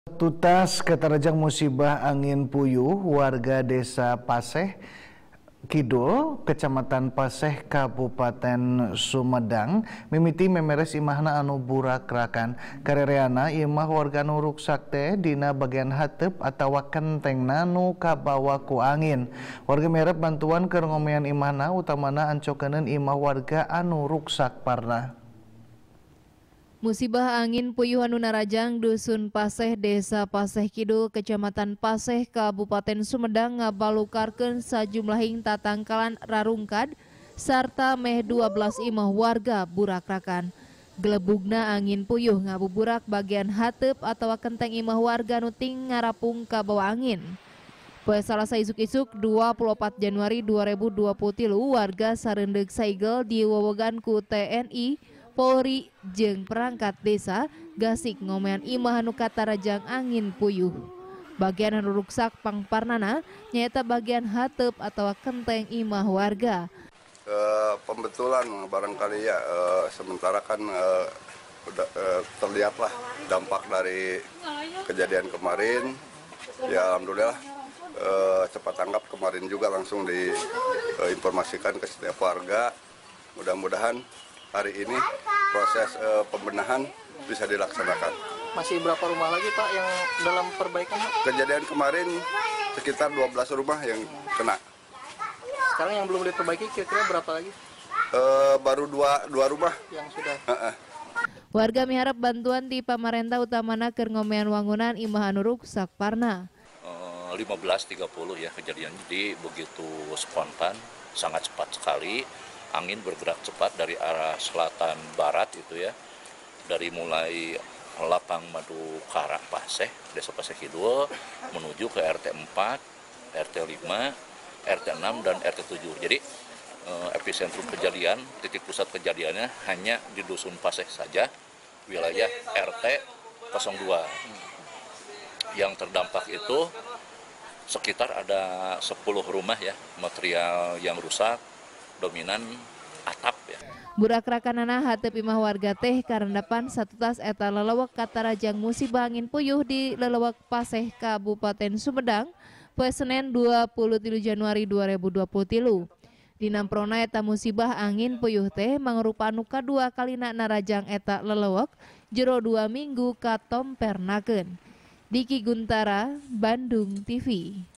Tutas keterjang musibah angin puyuh warga desa Paseh Kidul, Kecamatan Paseh, Kabupaten Sumedang, mimiti memeres imahna anu burak-rakan. Karereana imah warga nu ruksak teh dina bagian hateup atawa kentengna nu kabawa ku angin. Warga merep bantuan keur ngomean imahna, utamana ancokeun imah warga anu ruksak parna. Musibah angin puyuh anu narajang dusun Paseh desa Paseh Kidul kecamatan Paseh Kabupaten Sumedang ngabalukarkeun sajumlahing tatangkalan rarungkad sarta meh 12 imah warga burak-rakan. Gelebugna angin puyuh ngabuburak bagian hateup atawa kenteng imah warga nu ting ngarapung ka bawah angin. Poe Salasa isuk-isuk 24 Januari 2023 warga sareundeg saigel diwewegan ku TNI Polri jeung perangkat desa gasik ngomean imah anu katarajang angin puyuh. Bagian anu ruksak pangparnana nyaeta bagian hateup atawa kenteng imah warga. Pembetulan barangkali ya, sementara kan terlihatlah dampak dari kejadian kemarin. Ya alhamdulillah cepat tanggap kemarin juga langsung diinformasikan ke setiap warga. Mudah-mudahan hari ini proses pembenahan bisa dilaksanakan. Masih berapa rumah lagi Pak yang dalam perbaikan? Kejadian kemarin sekitar 12 rumah yang kena. Sekarang yang belum diperbaiki kira-kira berapa lagi? Baru dua rumah yang sudah. Warga miharap bantuan di pamarentah utamana keur ngomean wangunan imah anu ruksak parna. 15.30 ya kejadian, jadi begitu spontan, sangat cepat sekali. Angin bergerak cepat dari arah selatan barat itu ya, dari mulai Lapang Madu Karang Paseh, Desa Paseh Kidul menuju ke RT 4, RT 5, RT 6 dan RT 7. Jadi epicentrum kejadian, titik pusat kejadiannya hanya di dusun Paseh saja, wilayah RT 02. Yang terdampak itu sekitar ada 10 rumah ya, material yang rusak dominan atap ya. Burak-rakanana hateup imah warga teh karendapan satu tas eta lelewek katarajang musibah angin puyuh di lelewek Paseh Kabupaten Sumedang poe Senen 23 Januari 2023. Dina prona eta musibah angin puyuh teh mangrupa anu kadua kalina narajang eta lelewek jero 2 minggu katompernakeun. Diki Guntara, Bandung TV.